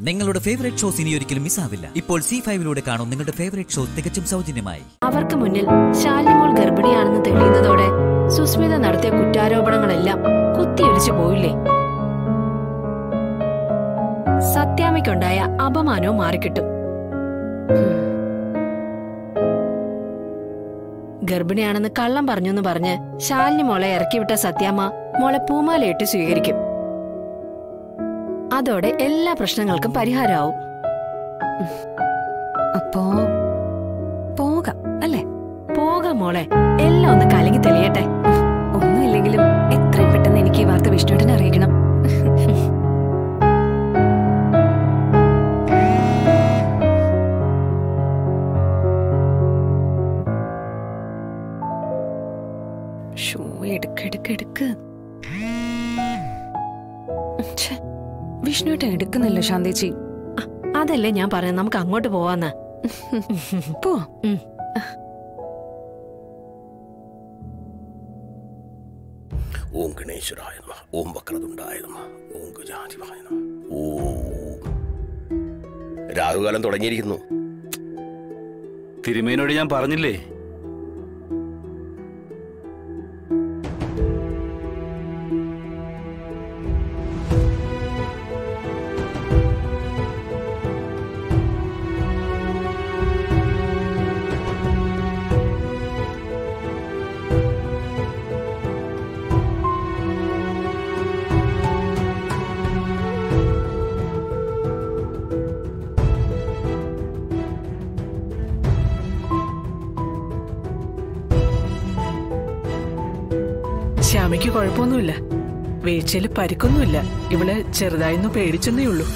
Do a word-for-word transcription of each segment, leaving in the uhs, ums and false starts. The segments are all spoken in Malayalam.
നിങ്ങളുടെ ഫേവറേറ്റ് ഷോസ് ഇനി ഒരിക്കലും മിസ്സാവില്ല. ഇപ്പോൾ സി ഫൈവിലൂടെ കാണും നിങ്ങളുടെ ഫേവറേറ്റ് ഷോ തികച്ചും സൗജന്യമായി. അവർക്ക് മുന്നിൽ ശാലിമോൾ ഗർഭിണിയാണെന്ന് തെളിയുന്നതോടെ സുസ്മിത നടത്തിയ കുറ്റാരോപണങ്ങളെല്ലാം കുത്തിയൊലിച്ചു പോയില്ലേ? സത്യാമ്മയ്ക്കുണ്ടായ അപമാനവും മാറിക്കിട്ടും. ഗർഭിണിയാണെന്ന് കള്ളം പറഞ്ഞെന്ന് പറഞ്ഞ് ശാലിനി മോളെ ഇറക്കിവിട്ട സത്യാമ്മ മോളെ പൂമാലയിട്ട് സ്വീകരിക്കും. അതോടെ എല്ലാ പ്രശ്നങ്ങൾക്കും പരിഹാരമാവും. അപ്പോ പോകാം അല്ലേ? പോകാം മോളെ, എല്ലാം ഒന്ന് കലങ്ങി തെളിയട്ടെ. ഒന്നുമില്ലെങ്കിലും എത്രയും പെട്ടെന്ന് എനിക്ക് ഈ വാർത്ത വിഷ്ണുവിനെ അറിയിക്കണം. ഷോ എടുക്കെടുക്കെടുക്ക്. വിഷ്ണുവേട്ടൻ എടുക്കുന്നില്ല ശാന്തേച്ചി. അതല്ലേ ഞാൻ പറയാം, നമുക്ക് അങ്ങോട്ട് പോവാന്ന്. പോ. ഓം ഗണേശ്വരായ നമഃ, ഓം വക്രതുണ്ടായ നമഃ, ഓം ഗജാധിപായ നമഃ. ഓം രാഹുകാലം തുടങ്ങിയിരിക്കുന്നു. തിരുമേനോട് ഞാൻ പറഞ്ഞില്ലേ? ശ്യാമയ്ക്ക് കുഴപ്പമൊന്നുമില്ല, വീഴ്ചയിൽ പരിക്കൊന്നുമില്ല. ഇവള് ചെറുതായിരുന്നു പേടിച്ചെന്നേ ഉള്ളൂ.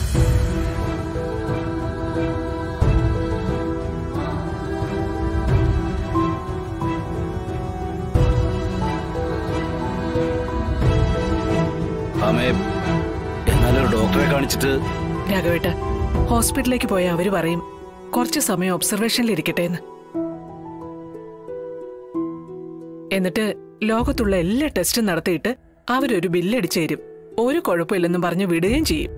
എന്നാലും ഡോക്ടറെ കാണിച്ചിട്ട്. രാഘവേട്ട, ഹോസ്പിറ്റലിലേക്ക് പോയ അവര് പറയും കുറച്ചു സമയം ഒബ്സർവേഷനിൽ ഇരിക്കട്ടെ എന്ന്. എന്നിട്ട് ലോകത്തുള്ള എല്ലാ ടെസ്റ്റും നടത്തിയിട്ട് അവരൊരു ബില്ലടിച്ചു തരും. ഒരു കുഴപ്പമില്ലെന്നും പറഞ്ഞ് വിടുകയും ചെയ്യും.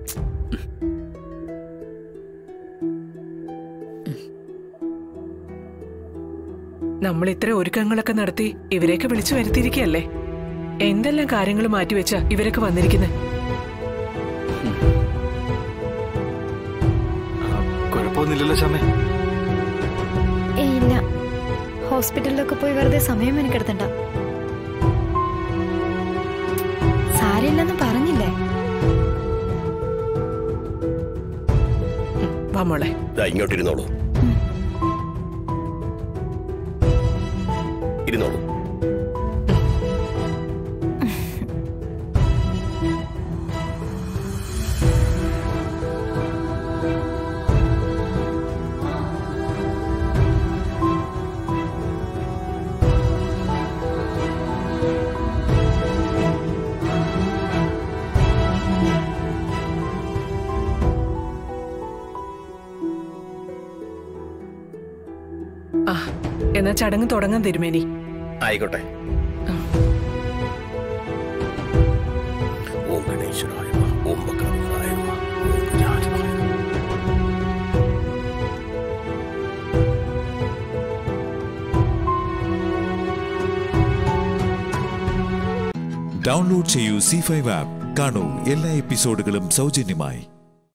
നമ്മൾ ഇത്ര ഒരുക്കങ്ങളൊക്കെ നടത്തി ഇവരെയൊക്കെ വിളിച്ചു വരുത്തിയിരിക്കല്ലേ. എന്തെല്ലാം കാര്യങ്ങൾ മാറ്റിവെച്ചാ ഇവരൊക്കെ വന്നിരിക്കുന്നത്. കുഴപ്പമൊന്നുമില്ലല്ലോ ശ്യാമേ? ഇല്ല, ഹോസ്പിറ്റലിലൊക്കെ പോയി വെറുതെ സമയം എനിക്കെടുത്തണ്ട. സാരമില്ലെന്ന് പറഞ്ഞില്ലേ? വാ മോളെ, ഇങ്ങോട്ടിരുന്നോളൂ, ഇരുന്നോളൂ. ആ, എന്നാ ചടങ്ങ് തുടങ്ങാൻ തിരുമേനി. ആയിക്കോട്ടെ. ഓം ഗണേശ്വരായ നമഃ, ഓം വക്രതുണ്ടായ നമഃ, ഓം ഗജാധിപായ നമഃ. ഡൗൺലോഡ് ചെയ്യൂ സി ഫൈവ് ആപ്പ്. കാണൂ എല്ലാ എപ്പിസോഡുകളും സൗജന്യമായി.